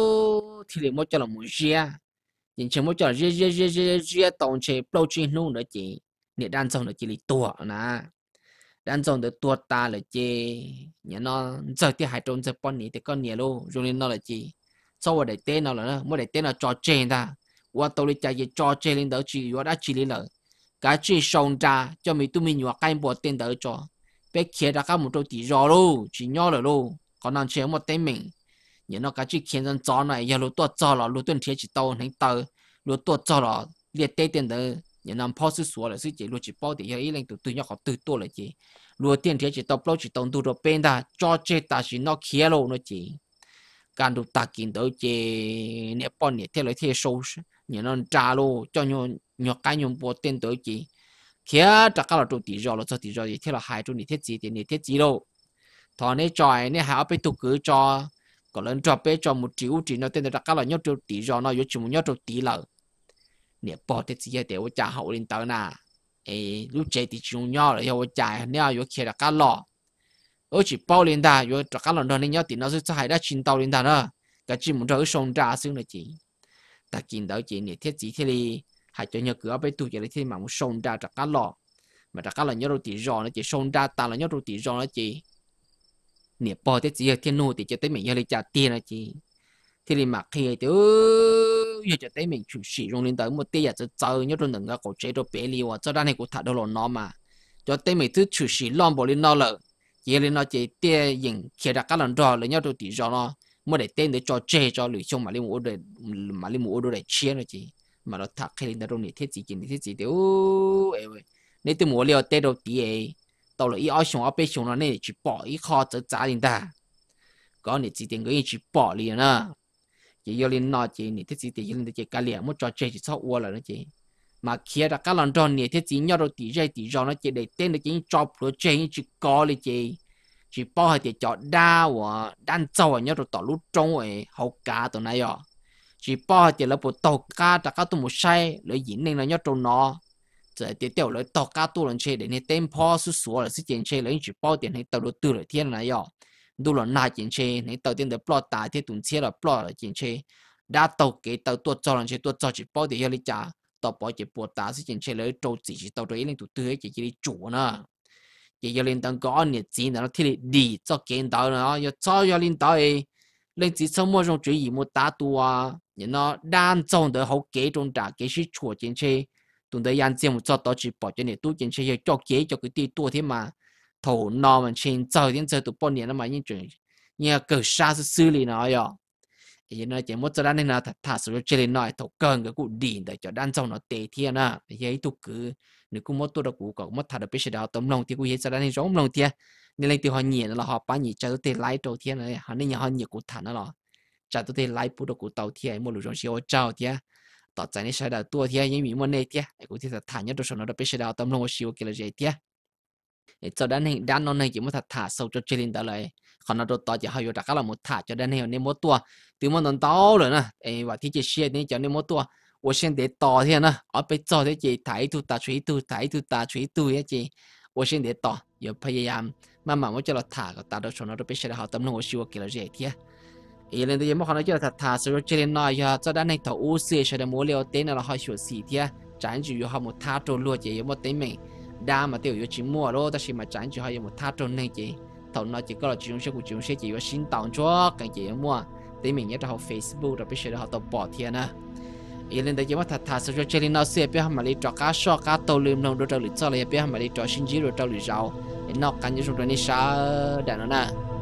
ô thì liền một cho là một xe nhưng chỉ một cho là dễ dễ dễ dễ dễ tổng chế bao nhiêu luôn nữa chị nè đan xong là chị li tua nè đan xong được tua ta là chị nhà nó giờ thì hai trong giờ bọn này thì con nhiều luôn rồi nên nó là chị sau rồi để tên nó là nó mới để tên là cho chơi ta qua tôi đi chạy cho chơi lên đó chị qua đã chị lên rồi cái chị xong ra cho mình tụi mình nhặt cái bộ tên đó cho bé kia đã có một chỗ tí rõ luôn chỉ nhỏ rồi luôn còn năng chơi một tên mình nhưng nó cái chỉ khiến dân gió này giờ lúc tuột gió là lúc tuần thế chỉ tàu hành tàu lúc tuột gió là liệt tê tiền đó nhưng nằm phó sư số là sư chỉ lúc chỉ bao thì ấy lên từ từ nhỏ học từ tuổi là chỉ lúc tiền thế chỉ tàu bao chỉ tàu từ rồi bên ta cho chơi ta chỉ nó kia luôn nó chỉ càng được ta kiến tới chỉ nếp bọn nếp theo lời theo sâu nhưng nó trả luôn cho nhau nhỏ cái nhau bộ tiền tới chỉ kia chắc là chỗ tí rõ là cho tí rõ thì theo là hai chỗ nếp thiết gì thì nếp thiết gì đâu thọ này tròi này hảo bị tụ cứ cho còn lên cho bé cho một triệu chỉ nó tên là chắc là nhớ chỗ tí rõ nó yếu chỉ một nhớ chỗ tí lợ nếp bỏ thiết gì để trả hậu lên tới nè ê lúc chơi thì chỉ nhau là yêu trả nếu yếu kia là cá lọ ở chỉ bao lên ta yếu chắc là nó nên nhớ thì nó sẽ hay đã chín tàu lên ta nữa cái chỉ muốn cho sông trả xương là chỉ ta kiến tới chỉ nếp thiết gì thế đi hay cho nhớ cửa bé tụ chỉ là thế mà một sông trả chắc lọ mà chắc là nhớ đồ tí rõ nó chỉ sông ra ta là nhớ đồ tí rõ nó chỉ nè bỏ thế gì thiên nô thì cho tới mình giờ lấy trả tiền là chỉ thì đi mặc khi thì giờ cho tới mình chủ sử dụng lên tới một tí giờ cho chơi nhớ đồ đừng có cổ chế đồ bé liu à cho ra này cũng thật đồ nó mà cho tới mình thứ chủ sử lon bỏ lên nó là giờ lên nó chỉ tiền dừng khi đã các lần rồi là nhớ đồ tí rõ nó mới để tên để cho chơi cho lưỡi chung mà lên mua để mà lên mua đồ để chia nó chỉ mà nó thật khi lên đó này thế gì gì thế gì thì nếu tôi mua liều tê đầu tí ấy tao là ý ở xong ở bên xong nó này chỉ bỏ ý khó cho giá lên ta có này chỉ tiền cái chỉ bỏ liền à chỉ yêu lên nó chỉ này thế gì thì lên chỉ cái liền một trò chơi chỉ sau uo là nó chỉ mà kia là các lần tròn này thế gì nhau đầu tí dây tí rồi nó chỉ để tên là chỉ cho pro chơi chỉ cóเลยchỉ chỉ bỏ hay thì cho đa và đan châu nhau đầu tỏ lúc trong ấy hậu cá tụi này à chỉ bỏ thì là bộ tàu cá đã có tụi một sai lấy diễn nên là nhau trong nó giờ tiếp theo lấy tàu cá tu lần chơi để nên tên phó số số là sự kiện chơi lấy chỉ bao tiền hay tàu đầu tư là thiên này à tu lần nào chuyện chơi hay tàu tiền để plot tài thì tụi chơi là plot là chuyện chơi đã tàu cái tàu tuột cho lần chơi tuột cho chỉ bao tiền lấy trả tàu bỏ chỉ bộ tài sự kiện chơi lấy trâu chỉ chỉ tàu đấy lên tụi tư chỉ chỉ chủ nữa chỉ giờ lên tàu có nhiệt gì nó thì đi cho kiến tàu nó giờ cho giờ lên tàu ấy lên chỉ xong mỗi trong chuyện gì một đá tua nhưng nó đang trong đó hậu kế trong trả cái sự chùa chuyện chơi tụi đây ăn riêng một cho đó chỉ bỏ cho nên tu chuyện chơi cho kế cho cái tí tua thế mà thầu nó mình trên giờ đến giờ tụi bọn này nó mà như chuyện như cờ sa sự xử lý nó rồi thì nó chỉ một giờ đang nên là thật thật sự chơi lên nói thầu cần cái cụ đi để cho đang trong nó tệ thiên à vậy tụi cứ nếu cũng một tôi đã cụ có một thật được biết sẽ đào tấm lòng thì cụ hiện giờ đang nên giống lòng thiên nên lên từ họ nhỉ là họ bán nhỉ cho tôi lái đầu thiên này họ nên họ nhỉ cụ thằng nó là cho tôi lái bút được cụ tàu thiên một lúc rồi siêu trâu thiênต่อจากนี้ใช้ดาวตัวที่ยังมีมันในเทียไอ้กูที่จะถ่ายยอดตัวชนเราไปใช้ดาวตำรวจชิวกิเลสเทียไอ้เจ้าด้านนี้ด้านนั้นเนี่ยมันถัดถ่ายส่งจดเจริญได้เลยขณะตัวต่อจะให้อยู่จากก็เราหมดถ่ายจะด้านนี้ในหมดตัวถึงมันต้องต่อเลยนะไอ้ว่าที่จะเชียร์นี่จะในหมดตัว我先得ต่อเทียนะเอาไปต่อที่จะถ่ายตัวตาช่วยตัวถ่ายตัวตาช่วยตัวเนี่ยจี我先得ต่ออย่าพยายาม mà mà muốn cho là thả cái ta đâu cho nó được biết sẽ họ tâm lòng siêu kiểu là gì thế ý lên tới mà họ nói cho là thả thả rồi cho nên nói ya cho đã này thầu u xê sẽ được mua liều tên là họ sửa xì thế chẳng chỉ họ một thả trộn luôn chỉ một tên mình đa mà tiểu chỉ mua đó ta chỉ mà chẳng chỉ họ một thả trộn này chỉ thầu nó chỉ có là chúng sẽ của chúng sẽ chỉ có xin tặng cho cái gì mua tên mình nhớ cho họ Facebook rồi biết sẽ họ tập bỏ thế nè ý lên tới chỉ mà thả thả rồi cho nên nó sẽ biết mà đi cho cá sọ cá tàu lưm nông đồ trâu lưỡi cho lại biết mà đi cho xin chỉ đồ trâu lưỡi rau nó cần những chúng tôi đi xa đàn nó nè